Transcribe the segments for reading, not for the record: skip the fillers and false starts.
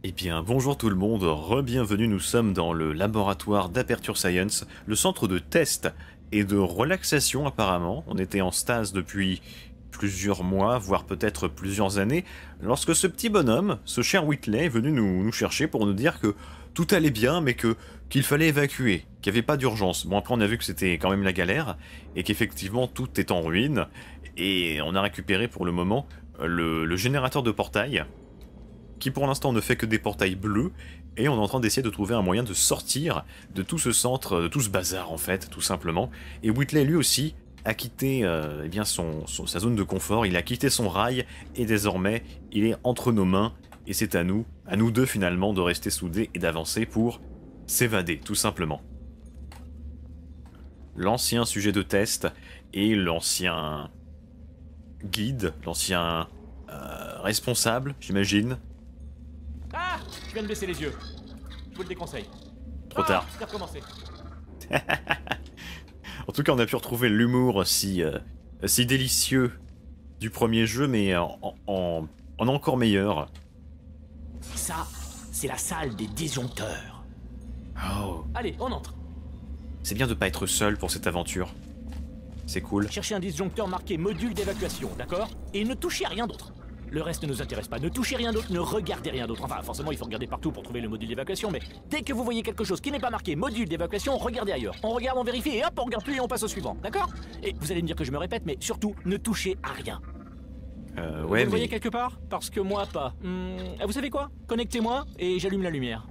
Eh bien, bonjour tout le monde, re-bienvenue, nous sommes dans le laboratoire d'Aperture Science, le centre de test et de relaxation apparemment. On était en stase depuis plusieurs mois, voire peut-être plusieurs années, lorsque ce petit bonhomme, ce cher Whitley, est venu nous chercher pour nous dire que tout allait bien, mais qu'il fallait évacuer, qu'il n'y avait pas d'urgence. Bon, après on a vu que c'était quand même la galère, et qu'effectivement tout est en ruine, et on a récupéré pour le moment le générateur de portail, qui pour l'instant ne fait que des portails bleus, et on est en train d'essayer de trouver un moyen de sortir de tout ce centre, de tout ce bazar en fait, tout simplement. Et Whitley lui aussi a quitté eh bien sa zone de confort, il a quitté son rail, et désormais il est entre nos mains, et c'est à nous deux finalement, de rester soudés et d'avancer pour s'évader, tout simplement. L'ancien sujet de test, et l'ancien guide, l'ancien responsable, j'imagine. Ah! Je viens de baisser les yeux. Je vous le déconseille. Trop tard. C'est recommencé. En tout cas, on a pu retrouver l'humour si délicieux du premier jeu, mais en encore meilleur. Ça, c'est la salle des disjoncteurs. Oh, Allez, on entre. c'est bien de pas être seul pour cette aventure. C'est cool. Cherchez un disjoncteur marqué module d'évacuation, d'accord? Et ne touchez à rien d'autre. Le reste ne nous intéresse pas. Ne touchez rien d'autre, ne regardez rien d'autre. Enfin, forcément, il faut regarder partout pour trouver le module d'évacuation, mais dès que vous voyez quelque chose qui n'est pas marqué module d'évacuation, regardez ailleurs. On regarde, on vérifie, et hop, on regarde plus et on passe au suivant, d'accord? Et vous allez me dire que je me répète, mais surtout, ne touchez à rien. Ouais, Vous le voyez mais... quelque part? Parce que moi, pas. Vous savez quoi? Connectez-moi et j'allume la lumière.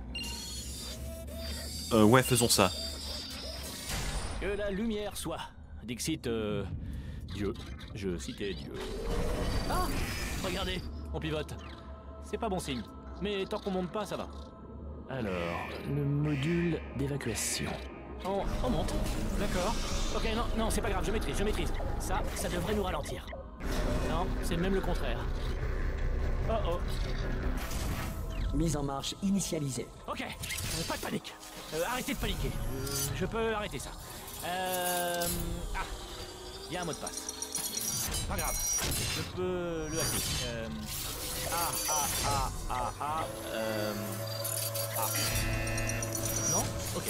ouais, faisons ça. Que la lumière soit. Dixit, Dieu. Je citais Dieu. Ah! Regardez, on pivote. C'est pas bon signe. Mais tant qu'on monte pas, ça va. Alors, le module d'évacuation. On monte. D'accord. Ok, non, c'est pas grave, je maîtrise. Ça devrait nous ralentir. Non, c'est même le contraire. Oh. Mise en marche initialisée. Ok, pas de panique. Arrêtez de paniquer. Je peux arrêter ça. Il y a un mot de passe. Pas grave, je peux le hacker. Non? Ok.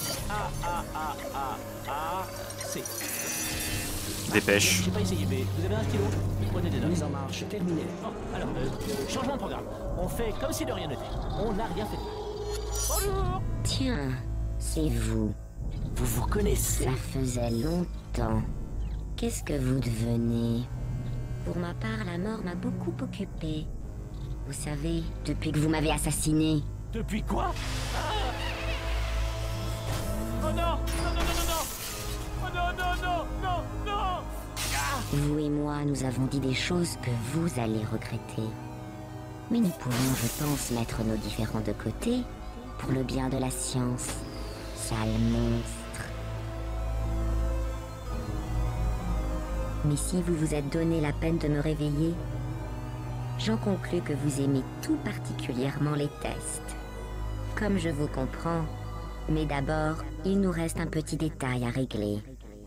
C. Dépêche. J'ai pas essayé, mais vous avez un stylo? Prenez des notes. Mise en marche terminée. Bon, alors, changement de programme. On fait comme si de rien n'était. On n'a rien fait de mal. Bonjour! Tiens, c'est vous. Vous vous connaissez? Ça faisait longtemps. Qu'est-ce que vous devenez? Pour ma part, la mort m'a beaucoup occupée. Vous savez, depuis que vous m'avez assassiné. Depuis quoi? Oh non! Oh non! Vous et moi, nous avons dit des choses que vous allez regretter. Mais nous pourrons, je pense, mettre nos différends de côté pour le bien de la science. Sale monstre. Mais si vous vous êtes donné la peine de me réveiller, j'en conclus que vous aimez tout particulièrement les tests. Comme je vous comprends, mais d'abord, il nous reste un petit détail à régler.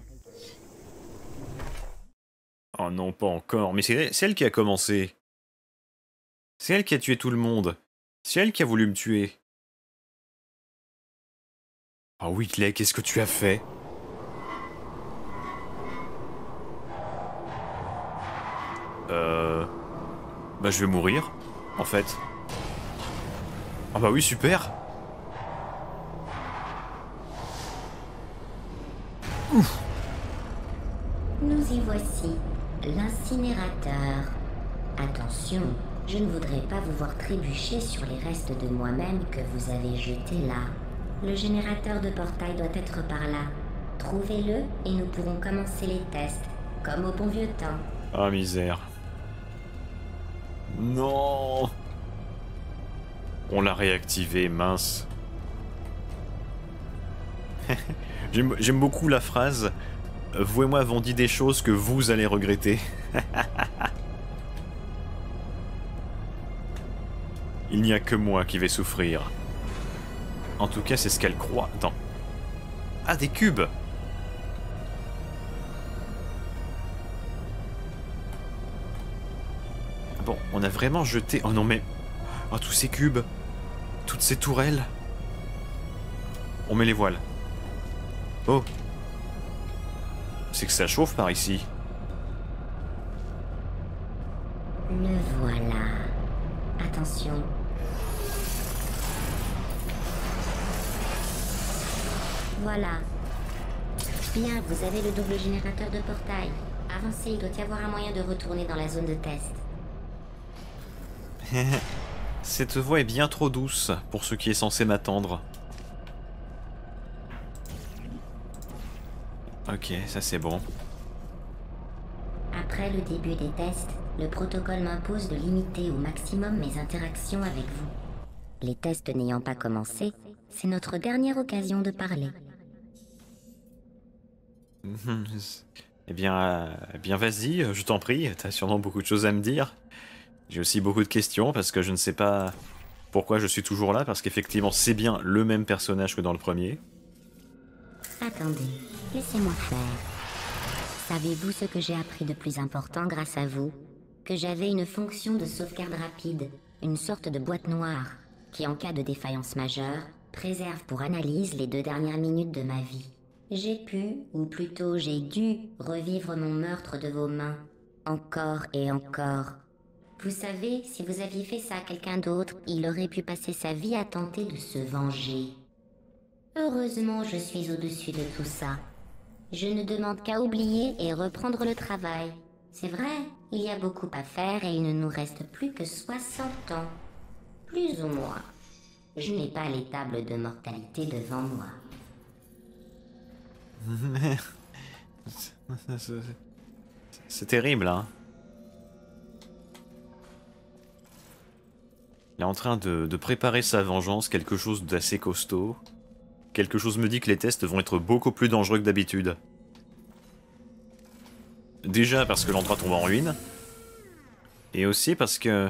Oh non, pas encore. Mais c'est elle qui a commencé. C'est elle qui a tué tout le monde. C'est elle qui a voulu me tuer. Oh Whitley, qu'est-ce que tu as fait? Bah je vais mourir, en fait. Ah bah oui, super. Ouf. Nous y voici, l'incinérateur. Attention, je ne voudrais pas vous voir trébucher sur les restes de moi-même que vous avez jetés là. Le générateur de portail doit être par là. Trouvez-le et nous pourrons commencer les tests, comme au bon vieux temps. Ah misère. Non. On l'a réactivé, mince. J'aime beaucoup la phrase « Vous et moi avons dit des choses que vous allez regretter. » Il n'y a que moi qui vais souffrir. En tout cas, c'est ce qu'elle croit. Attends. Ah, des cubes! Bon, on a vraiment jeté... Oh non mais... Oh, tous ces cubes. Toutes ces tourelles. On met les voiles. Oh. C'est que ça chauffe par ici. Le voilà. Attention. Voilà. Bien, vous avez le double générateur de portail. Avancez, il doit y avoir un moyen de retourner dans la zone de test. Cette voix est bien trop douce pour ce qui est censé m'attendre. Ok, ça c'est bon. Après le début des tests, le protocole m'impose de limiter au maximum mes interactions avec vous. Les tests n'ayant pas commencé, c'est notre dernière occasion de parler. Eh bien vas-y, je t'en prie, t'as sûrement beaucoup de choses à me dire. J'ai aussi beaucoup de questions parce que je ne sais pas pourquoi je suis toujours là, parce qu'effectivement c'est bien le même personnage que dans le premier. Attendez, laissez-moi faire. Savez-vous ce que j'ai appris de plus important grâce à vous? Que j'avais une fonction de sauvegarde rapide, une sorte de boîte noire, qui en cas de défaillance majeure, préserve pour analyse les 2 dernières minutes de ma vie. J'ai pu, ou plutôt j'ai dû, revivre mon meurtre de vos mains. Encore et encore. Vous savez, si vous aviez fait ça à quelqu'un d'autre, il aurait pu passer sa vie à tenter de se venger. Heureusement, je suis au-dessus de tout ça. Je ne demande qu'à oublier et reprendre le travail. C'est vrai, il y a beaucoup à faire et il ne nous reste plus que 60 ans. Plus ou moins. Je n'ai pas les tables de mortalité devant moi. C'est terrible, hein. Il est en train de préparer sa vengeance, quelque chose d'assez costaud. Quelque chose me dit que les tests vont être beaucoup plus dangereux que d'habitude. Déjà parce que l'endroit tombe en ruine. Et aussi parce que...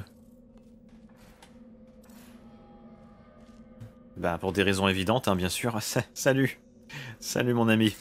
Bah pour des raisons évidentes, hein, bien sûr. Salut. Salut mon ami.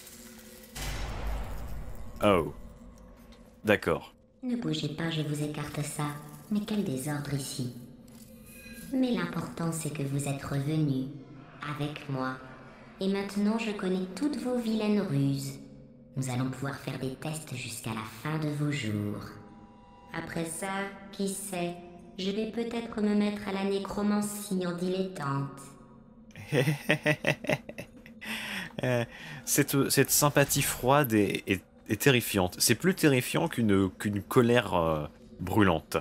Oh. D'accord. Ne bougez pas, je vous écarte ça. Mais quel désordre ici. Mais l'important c'est que vous êtes revenus. Avec moi. Et maintenant je connais toutes vos vilaines ruses. Nous allons pouvoir faire des tests jusqu'à la fin de vos jours. Après ça, qui sait, je vais peut-être me mettre à la nécromancie en dilettante. Cette sympathie froide est terrifiante. C'est plus terrifiant qu'une colère brûlante.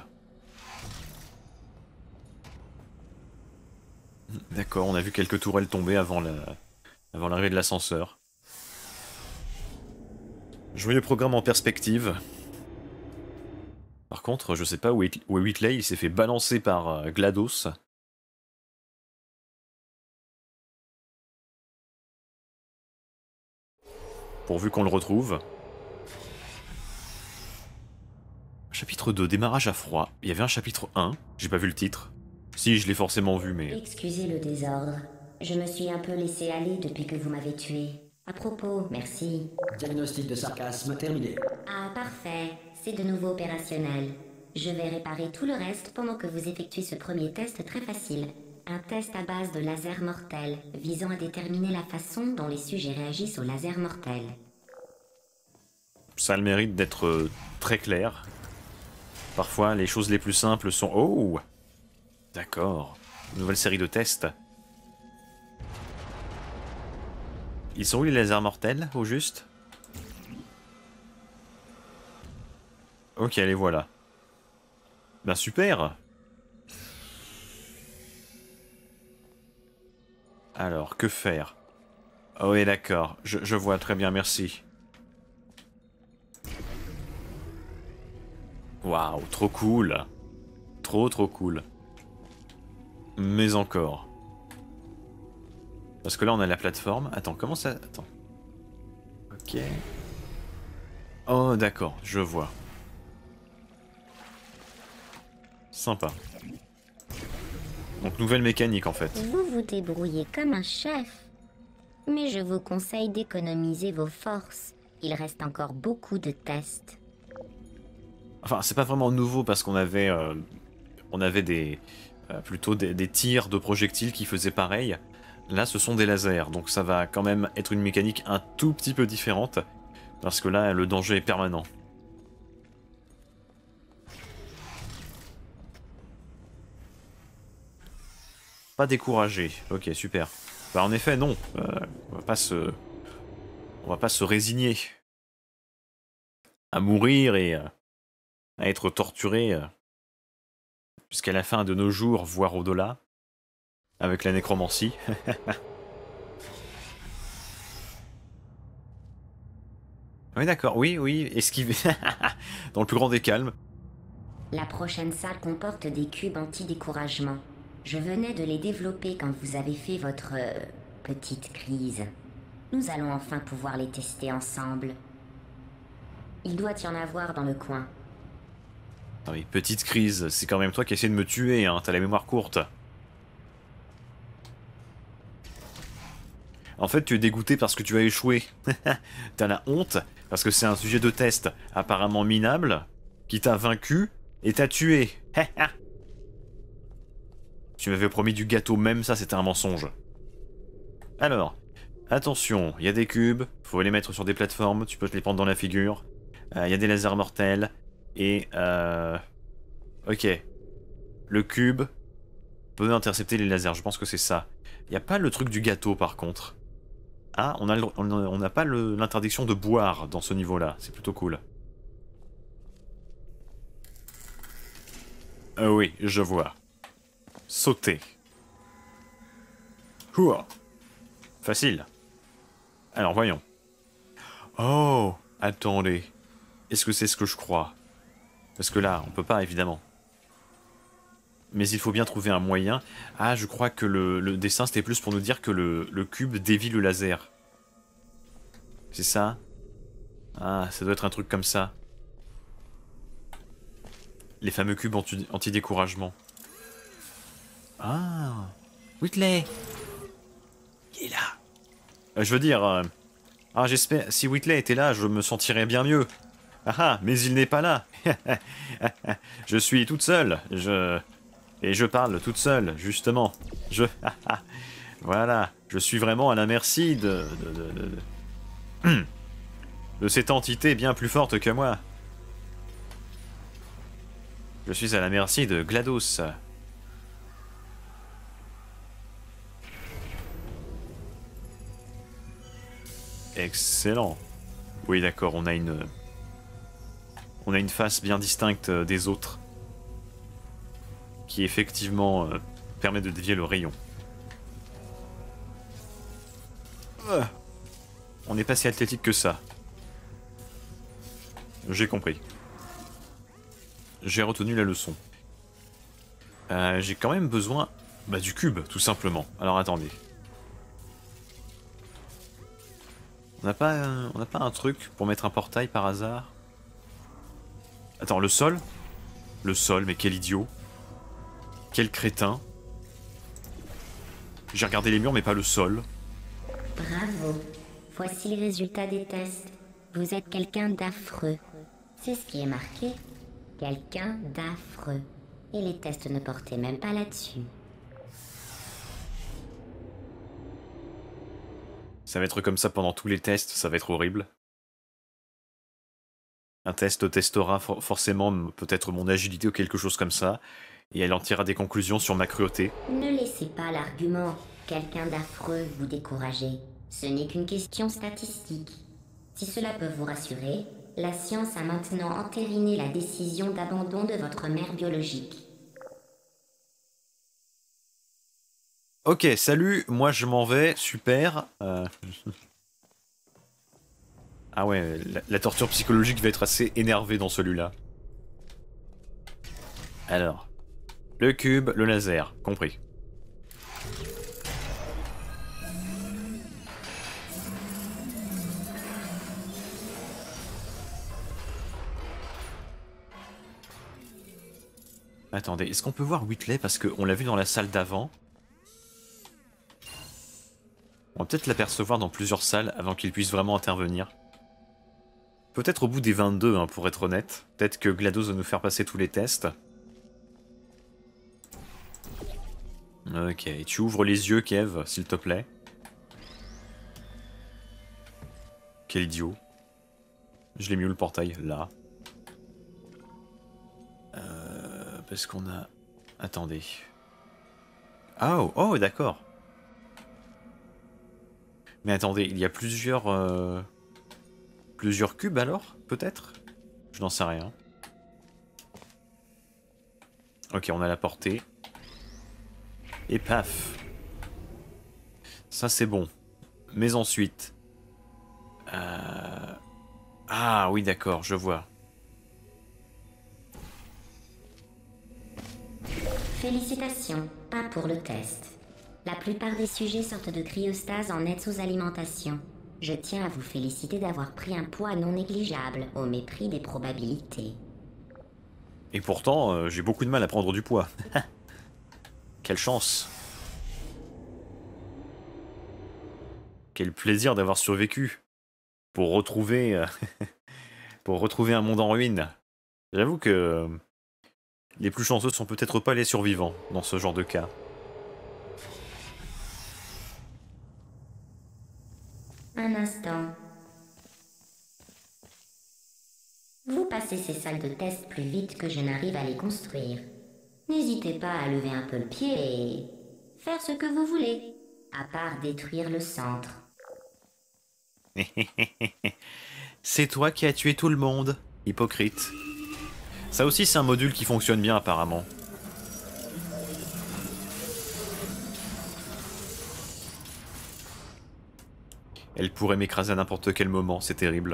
D'accord, on a vu quelques tourelles tomber avant l'arrivée de l'ascenseur. Joyeux programme en perspective. Par contre, je sais pas où est Whitley, il s'est fait balancer par GLaDOS. Pourvu qu'on le retrouve. Chapitre 2, démarrage à froid. Il y avait un chapitre 1, j'ai pas vu le titre. Si, je l'ai forcément vu, mais... Excusez le désordre. Je me suis un peu laissé aller depuis que vous m'avez tué. À propos, merci. Diagnostic de sarcasme terminé. Ah, parfait. C'est de nouveau opérationnel. Je vais réparer tout le reste pendant que vous effectuez ce premier test très facile. Un test à base de laser mortel, visant à déterminer la façon dont les sujets réagissent au laser mortel. Ça a le mérite d'être très clair. Parfois, les choses les plus simples sont... Oh! D'accord. Nouvelle série de tests. Ils sont où les lasers mortels, au juste? Ok, les voilà. Ben super! Alors, que faire? Oh oui, d'accord. Je vois, très bien, merci. Waouh, trop cool! Trop cool. Mais encore. Parce que là, on a la plateforme. Attends, comment ça... Attends. Ok. Oh, d'accord, je vois. Sympa. Donc, nouvelle mécanique, en fait. Vous vous débrouillez comme un chef. Mais je vous conseille d'économiser vos forces. Il reste encore beaucoup de tests. Enfin, c'est pas vraiment nouveau parce qu'on avait des plutôt des tirs de projectiles qui faisaient pareil. Là, ce sont des lasers, donc ça va quand même être une mécanique un tout petit peu différente, parce que là, le danger est permanent. Pas découragé, ok, super. Bah en effet, non, on va pas se résigner à mourir et à être torturé jusqu'à la fin de nos jours, voire au-delà, avec la nécromancie. Oui, d'accord, oui, oui, esquiver. Dans le plus grand des calmes. La prochaine salle comporte des cubes anti-découragement. Je venais de les développer quand vous avez fait votre petite crise. Nous allons enfin pouvoir les tester ensemble. Il doit y en avoir dans le coin. Ah oui, petite crise, c'est quand même toi qui essaies de me tuer, hein, t'as la mémoire courte. En fait, tu es dégoûté parce que tu as échoué. T'as la honte, parce que c'est un sujet de test apparemment minable, qui t'a vaincu et t'a tué. Tu m'avais promis du gâteau, même ça c'était un mensonge. Alors, attention, il y a des cubes, faut les mettre sur des plateformes, tu peux te les prendre dans la figure. Il y a des lasers mortels, et ok. Le cube peut intercepter les lasers, je pense que c'est ça. Il n'y a pas le truc du gâteau par contre. Ah, on n'a pas l'interdiction de boire dans ce niveau-là, c'est plutôt cool. Oui, je vois. Sauter. Ouah. Facile. Alors, voyons. Oh, attendez. Est-ce que c'est ce que je crois? Parce que là, on peut pas, évidemment. Mais il faut bien trouver un moyen. Ah, je crois que le dessin, c'était plus pour nous dire que le cube dévie le laser. C'est ça? Ah, ça doit être un truc comme ça. Les fameux cubes anti-découragement. Ah, Whitley! Il est là. Je veux dire... ah, j'espère... Si Whitley était là, je me sentirais bien mieux. Ah ah, mais il n'est pas là. Je suis toute seule. Et je parle toute seule, justement. Voilà, je suis vraiment à la merci de cette entité bien plus forte que moi. Je suis à la merci de GLaDOS. Excellent. Oui, d'accord, on a une face bien distincte des autres, qui effectivement permet de dévier le rayon. On n'est pas si athlétique que ça. J'ai compris. J'ai retenu la leçon. J'ai quand même besoin du cube, tout simplement. Alors attendez. On n'a pas un truc pour mettre un portail par hasard? Attends, le sol? Le sol, mais quel idiot. Quel crétin. J'ai regardé les murs, mais pas le sol. Bravo. Voici les résultats des tests. Vous êtes quelqu'un d'affreux. C'est ce qui est marqué. Quelqu'un d'affreux. Et les tests ne portaient même pas là-dessus. Ça va être comme ça pendant tous les tests, ça va être horrible. Un test testera forcément peut-être mon agilité ou quelque chose comme ça, et elle en tirera des conclusions sur ma cruauté. Ne laissez pas l'argument « quelqu'un d'affreux » vous décourager. Ce n'est qu'une question statistique. Si cela peut vous rassurer, la science a maintenant entériné la décision d'abandon de votre mère biologique. Ok, salut, moi je m'en vais, super. Ah ouais, la torture psychologique va être assez énervée dans celui-là. Alors, le cube, le laser, compris. Attendez, est-ce qu'on peut voir Whitley? Parce qu'on l'a vu dans la salle d'avant. On va peut-être l'apercevoir dans plusieurs salles avant qu'il puisse vraiment intervenir. Peut-être au bout des 22, hein, pour être honnête. Peut-être que GLaDOS va nous faire passer tous les tests. Ok, tu ouvres les yeux, Kev, s'il te plaît. Quel idiot. Je l'ai mis où le portail? Là. Parce qu'on a... Attendez. Oh, oh d'accord. Mais attendez, il y a plusieurs... Plusieurs cubes alors? Peut-être? Je n'en sais rien. Ok, on a la portée. Et paf. Ça c'est bon. Mais ensuite... Ah oui d'accord, je vois. Félicitations, pas pour le test. La plupart des sujets sortent de cryostase en nette sous-alimentation. Je tiens à vous féliciter d'avoir pris un poids non négligeable, au mépris des probabilités. Et pourtant, j'ai beaucoup de mal à prendre du poids. Quelle chance. Quel plaisir d'avoir survécu. Pour retrouver... pour retrouver un monde en ruine. J'avoue que... les plus chanceux sont peut-être pas les survivants, dans ce genre de cas. Un instant. Vous passez ces salles de test plus vite que je n'arrive à les construire. N'hésitez pas à lever un peu le pied et... faire ce que vous voulez, à part détruire le centre. C'est toi qui as tué tout le monde, hypocrite. Ça aussi c'est un module qui fonctionne bien apparemment. Elle pourrait m'écraser à n'importe quel moment, c'est terrible.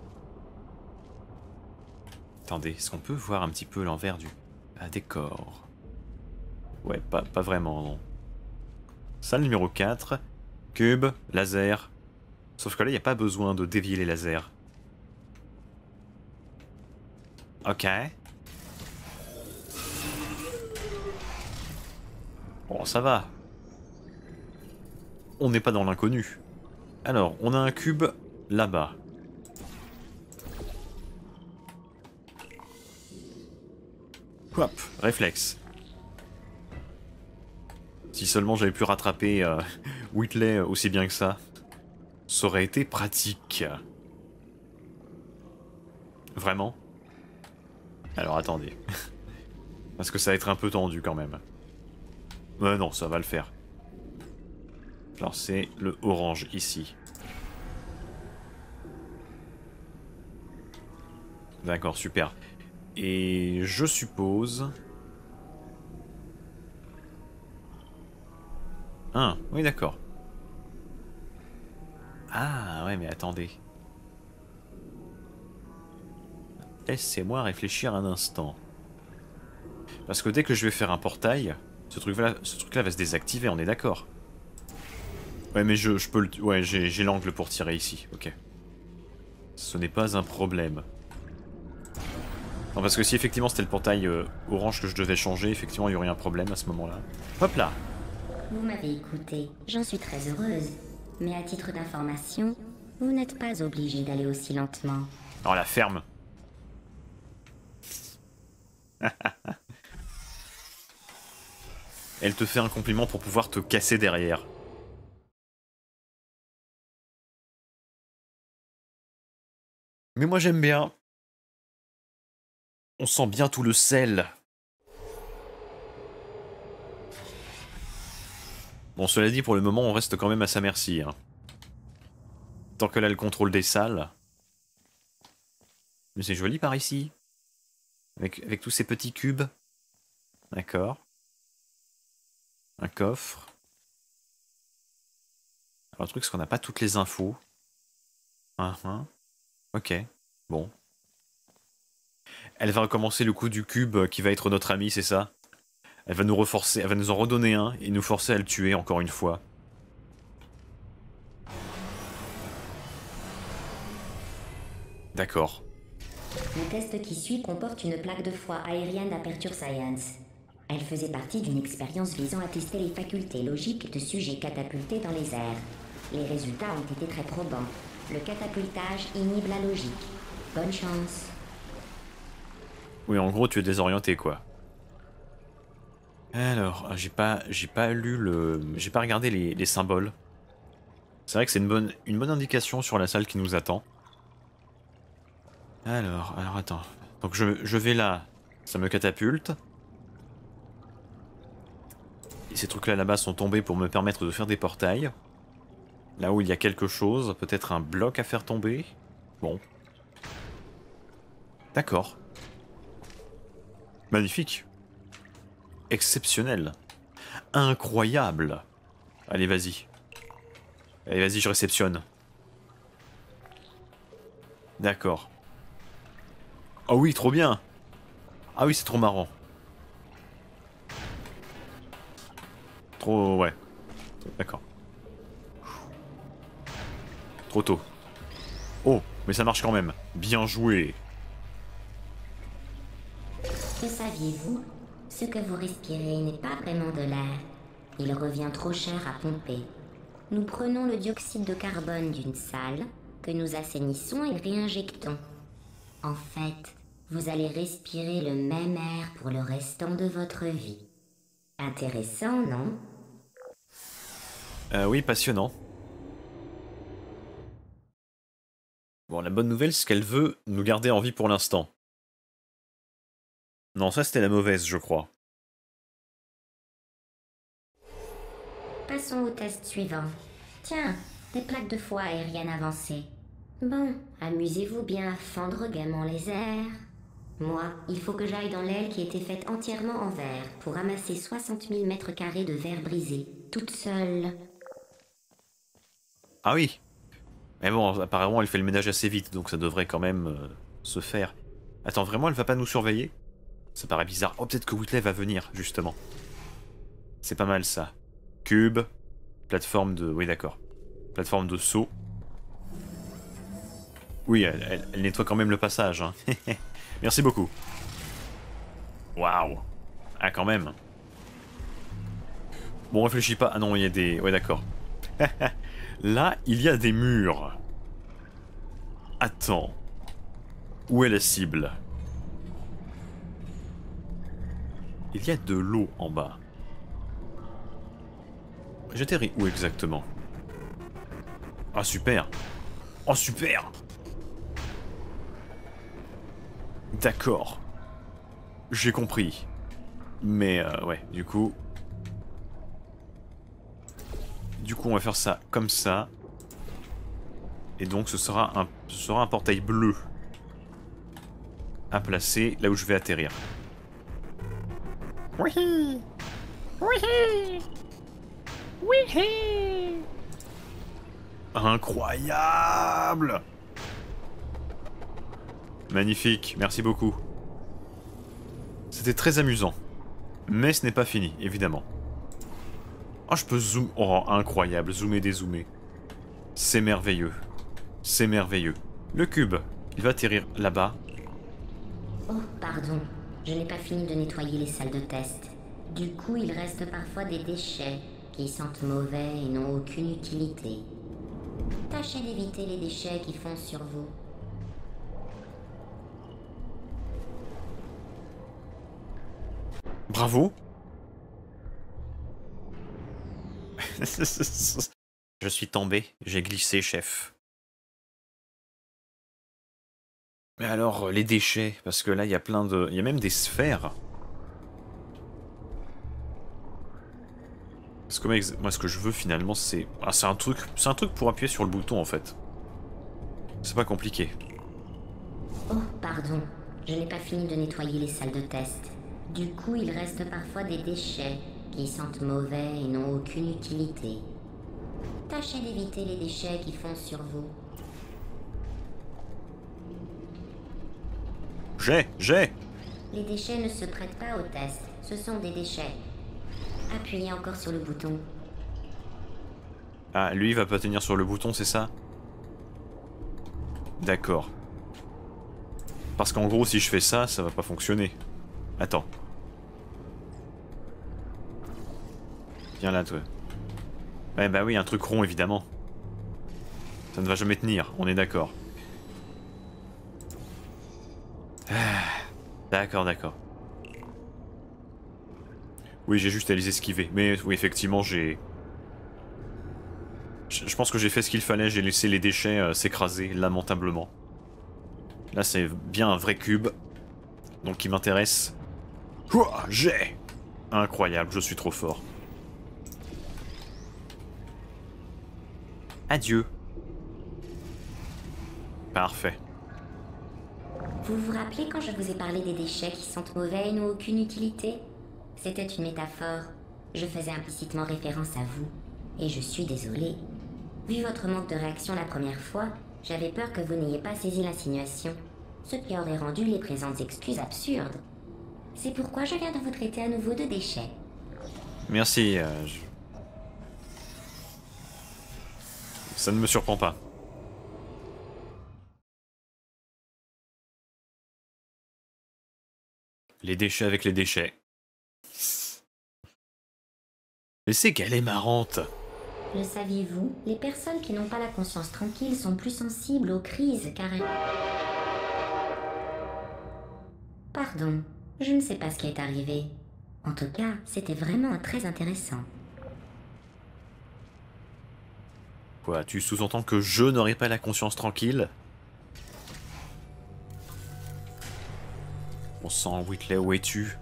Attendez, est-ce qu'on peut voir un petit peu l'envers du décor? Ouais, pas vraiment, non. Salle numéro 4, cube, laser. Sauf que là, il n'y a pas besoin de dévier les lasers. Ok. Bon, ça va. On n'est pas dans l'inconnu. Alors, on a un cube là-bas. Hop, réflexe. Si seulement j'avais pu rattraper Whitley aussi bien que ça, ça aurait été pratique. Vraiment? Alors attendez. Parce que ça va être un peu tendu quand même. Mais non, ça va le faire. Alors c'est le orange ici. D'accord, super. Et je suppose... Ah, oui d'accord. Ah, ouais mais attendez. Laissez-moi réfléchir un instant. Parce que dès que je vais faire un portail, ce truc-là va se désactiver, on est d'accord? Ouais mais je peux le... Ouais, j'ai l'angle pour tirer ici, ok. Ce n'est pas un problème. Non, parce que si effectivement c'était le portail orange que je devais changer, effectivement il y aurait un problème à ce moment-là. Hop là! Vous m'avez écouté, j'en suis très heureuse. Mais à titre d'information, vous n'êtes pas obligé d'aller aussi lentement. Oh la ferme! Elle te fait un compliment pour pouvoir te casser derrière. Mais moi j'aime bien. On sent bien tout le sel. Bon, cela dit, pour le moment, on reste quand même à sa merci. Hein. Tant qu'elle a le contrôle des salles. Mais c'est joli par ici. Avec tous ces petits cubes. D'accord. Un coffre. Alors le truc, c'est qu'on n'a pas toutes les infos. Ok, bon. Elle va recommencer le coup du cube qui va être notre ami, c'est ça? Elle va nous reforcer, elle va nous en redonner un et nous forcer à le tuer encore une fois. D'accord. Le test qui suit comporte une plaque de foie aérienne d'Aperture Science. Elle faisait partie d'une expérience visant à tester les facultés logiques de sujets catapultés dans les airs. Les résultats ont été très probants. Le catapultage inhibe la logique. Bonne chance. Oui, en gros, tu es désorienté, quoi. Alors, j'ai pas lu le... J'ai pas regardé les symboles. C'est vrai que c'est une bonne indication sur la salle qui nous attend. Alors attends. Donc je vais là, ça me catapulte. Et ces trucs-là là-bas sont tombés pour me permettre de faire des portails. Là où il y a quelque chose, peut-être un bloc à faire tomber. Bon. D'accord. Magnifique. Exceptionnel. Incroyable. Allez, vas-y. Allez, vas-y, je réceptionne. D'accord. Oh oui, trop bien. Ah oui, c'est trop marrant. Trop... ouais. D'accord. Trop tôt. Oh, mais ça marche quand même. Bien joué. Que saviez-vous? Ce que vous respirez n'est pas vraiment de l'air. Il revient trop cher à pomper. Nous prenons le dioxyde de carbone d'une salle, que nous assainissons et réinjectons. En fait, vous allez respirer le même air pour le restant de votre vie. Intéressant, non? Oui, passionnant. Bon, la bonne nouvelle, c'est qu'elle veut nous garder en vie pour l'instant. Non, ça c'était la mauvaise, je crois. Passons au test suivant. Tiens, des plaques de foie aériennes avancées. Bon, amusez-vous bien à fendre gaiement les airs. Moi, il faut que j'aille dans l'aile qui a été faite entièrement en verre pour ramasser 60 000 mètres carrés de verre brisé, toute seule. Ah oui. Mais bon, apparemment elle fait le ménage assez vite, donc ça devrait quand même se faire. Attends, vraiment elle va pas nous surveiller? Ça paraît bizarre. Oh, peut-être que Whitley va venir, justement. C'est pas mal ça. Cube. Plateforme de... oui, d'accord. Plateforme de saut. Oui, elle nettoie quand même le passage. Hein. Merci beaucoup. Waouh. Ah, quand même. Bon, réfléchis pas. Ah non, il y a des... ouais, d'accord. Là, il y a des murs. Attends. Où est la cible? Il y a de l'eau en bas. J'atterris où exactement? Ah, super. Oh, super. D'accord. J'ai compris. Mais, ouais, du coup... on va faire ça comme ça. Et donc, ce sera un portail bleu à placer là où je vais atterrir. Oui. Oui. Oui. Incroyable. Magnifique, merci beaucoup. C'était très amusant. Mais ce n'est pas fini, évidemment. Oh, je peux zoom... oh, incroyable, zoomer, dézoomer. C'est merveilleux. C'est merveilleux. Le cube, il va atterrir là-bas. Oh, pardon. Je n'ai pas fini de nettoyer les salles de test. Du coup, il reste parfois des déchets qui sentent mauvais et n'ont aucune utilité. Tâchez d'éviter les déchets qui foncent sur vous. Bravo. Je suis tombé, j'ai glissé, chef. Mais alors, les déchets, parce que là, il y a plein de... il y a même des sphères. Parce que moi, ce que je veux, finalement, c'est... ah, c'est un truc pour appuyer sur le bouton, en fait. C'est pas compliqué. Oh, pardon. Je n'ai pas fini de nettoyer les salles de test. Du coup, il reste parfois des déchets qui sentent mauvais et n'ont aucune utilité. Tâchez d'éviter les déchets qui foncent sur vous. J'ai Les déchets ne se prêtent pas au test. Ce sont des déchets. Appuyez encore sur le bouton. Ah, lui, il va pas tenir sur le bouton, c'est ça? D'accord. Parce qu'en gros, si je fais ça, ça va pas fonctionner. Attends. Viens là, toi. Ouais, bah oui, un truc rond, évidemment. Ça ne va jamais tenir, on est d'accord. Ah, d'accord, d'accord. Oui, j'ai juste à les esquiver. Mais oui, effectivement, j'ai... Je pense que j'ai fait ce qu'il fallait, j'ai laissé les déchets s'écraser lamentablement. Là, c'est bien un vrai cube. Donc, qui m'intéresse. Ouah, j'ai... Incroyable, je suis trop fort. Adieu. Parfait. Vous vous rappelez quand je vous ai parlé des déchets qui sentent mauvais et n'ont aucune utilité? C'était une métaphore. Je faisais implicitement référence à vous. Et je suis désolée. Vu votre manque de réaction la première fois, j'avais peur que vous n'ayez pas saisi l'insinuation, ce qui aurait rendu les présentes excuses absurdes. C'est pourquoi je viens de vous traiter à nouveau de déchets. Merci, ça ne me surprend pas. Les déchets avec les déchets. Mais c'est qu'elle est marrante. Le saviez-vous? Les personnes qui n'ont pas la conscience tranquille sont plus sensibles aux crises car elles... Pardon, je ne sais pas ce qui est arrivé. En tout cas, c'était vraiment très intéressant. Quoi, tu sous-entends que je n'aurai pas la conscience tranquille? Bon sang, Whitley, où es-tu?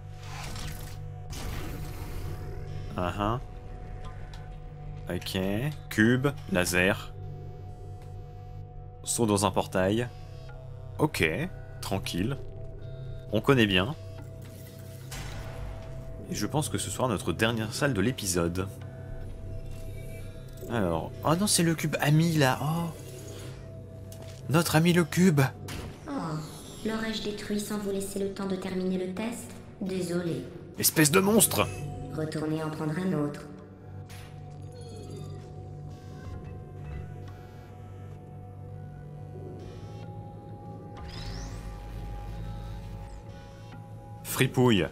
Ok, cube, laser. Saut dans un portail. Ok, tranquille. On connaît bien. Et je pense que ce sera notre dernière salle de l'épisode. Alors... Oh non, c'est le cube ami, là. Oh. Notre ami le cube. Oh, l'aurais-je détruit sans vous laisser le temps de terminer le test? Désolé. Espèce de monstre. Retournez en prendre un autre. Fripouille.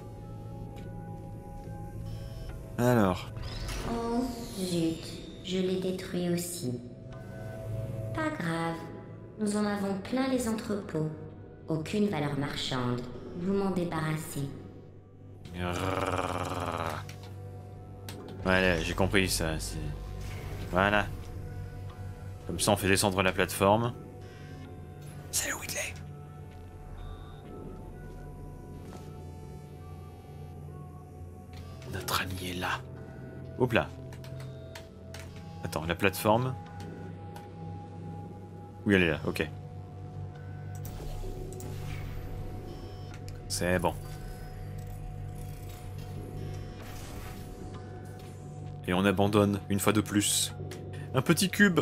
Alors... Oh, zut, je l'ai détruit aussi. Pas grave, nous en avons plein les entrepôts. Aucune valeur marchande, vous m'en débarrassez. Voilà, j'ai compris ça. Voilà. Comme ça, on fait descendre la plateforme. Salut Whitley. Notre ami est là. Hop là. Attends, la plateforme. Oui, elle est là, ok. C'est bon. Et on abandonne, une fois de plus. Un petit cube.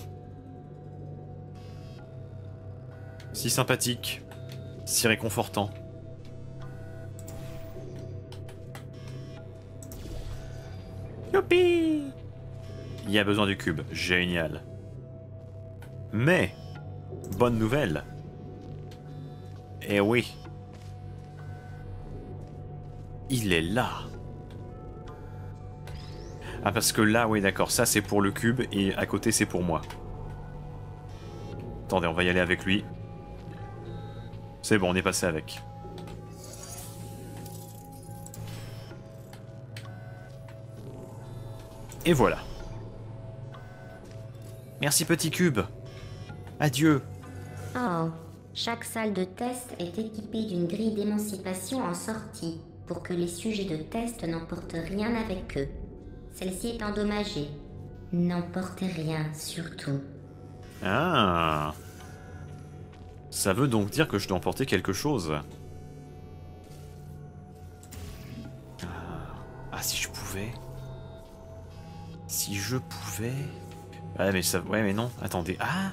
Si sympathique. Si réconfortant. Youpi! Il y a besoin du cube. Génial. Mais, bonne nouvelle. Eh oui. Il est là. Ah, parce que là, oui, d'accord, ça c'est pour le cube et à côté c'est pour moi. Attendez, on va y aller avec lui. C'est bon, on est passé avec. Et voilà. Merci petit cube. Adieu. Oh, chaque salle de test est équipée d'une grille d'émancipation en sortie pour que les sujets de test n'emportent rien avec eux. Celle-ci est endommagée. N'emportez rien, surtout. Ah. Ça veut donc dire que je dois emporter quelque chose. Ah, si je pouvais. Si je pouvais. Ouais, mais ça. Ouais, mais non. Attendez. Ah.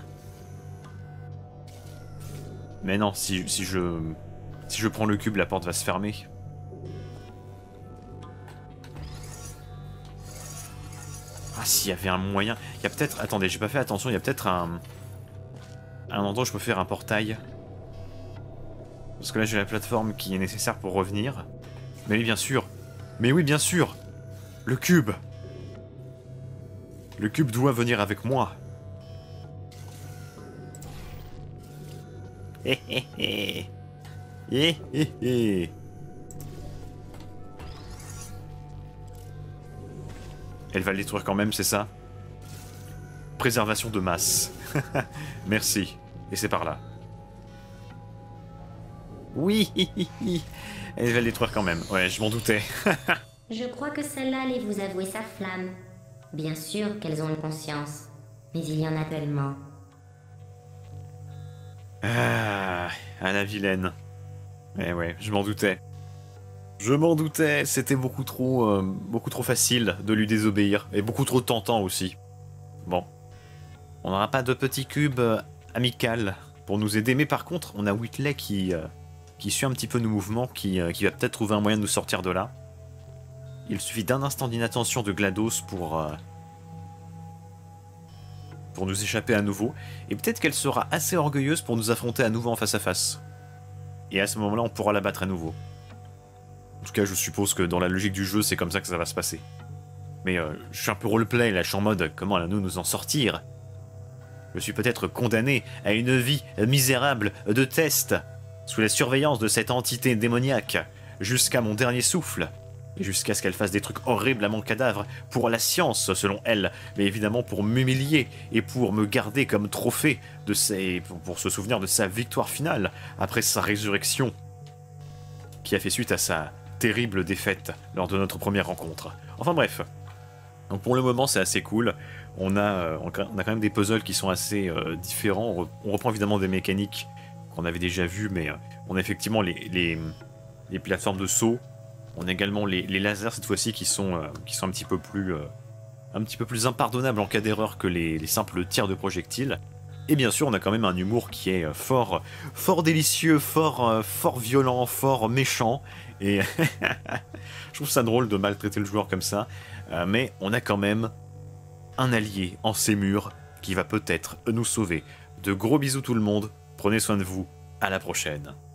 Mais non, si je prends le cube, la porte va se fermer. Ah, s'il y avait un moyen. Il y a peut-être. Attendez, j'ai pas fait attention. Il y a peut-être un endroit où je peux faire un portail. Parce que là, j'ai la plateforme qui est nécessaire pour revenir. Mais oui, bien sûr. Mais oui, bien sûr. Le cube. Le cube doit venir avec moi. Hé hé hé. Hé hé hé. Elle va le détruire quand même, c'est ça? Préservation de masse. Merci. Et c'est par là. Oui, elle va le détruire quand même. Ouais, je m'en doutais. Je crois que celle-là allait vous avouer sa flamme. Bien sûr qu'elles ont une conscience, mais il y en a tellement. Ah, à la vilaine. Ouais, je m'en doutais. Je m'en doutais, c'était beaucoup trop facile de lui désobéir, et beaucoup trop tentant aussi. Bon. On n'aura pas de petit cube amical pour nous aider, mais par contre, on a Whitley qui suit un petit peu nos mouvements, qui va peut-être trouver un moyen de nous sortir de là. Il suffit d'un instant d'inattention de GLaDOS pour nous échapper à nouveau, et peut-être qu'elle sera assez orgueilleuse pour nous affronter à nouveau en face à face. Et à ce moment-là, on pourra la battre à nouveau. En tout cas, je suppose que dans la logique du jeu, c'est comme ça que ça va se passer. Mais je suis un peu roleplay, là, je suis en mode, comment allons-nous nous en sortir? Je suis peut-être condamné à une vie misérable de test, sous la surveillance de cette entité démoniaque, jusqu'à mon dernier souffle, et jusqu'à ce qu'elle fasse des trucs horribles à mon cadavre, pour la science, selon elle, mais évidemment pour m'humilier, et pour me garder comme trophée, pour se souvenir de sa victoire finale, après sa résurrection, qui a fait suite à sa terrible défaite lors de notre première rencontre. Enfin bref. Donc pour le moment c'est assez cool. On a quand même des puzzles qui sont assez différents. On reprend évidemment des mécaniques qu'on avait déjà vues, mais on a effectivement les plateformes de saut. On a également les lasers cette fois-ci qui sont un petit peu plus impardonnables en cas d'erreur que les simples tirs de projectiles. Et bien sûr, on a quand même un humour qui est fort délicieux, fort violent, fort méchant. Et je trouve ça drôle de maltraiter le joueur comme ça. Mais on a quand même un allié en ces murs qui va peut-être nous sauver. De gros bisous tout le monde. Prenez soin de vous. À la prochaine.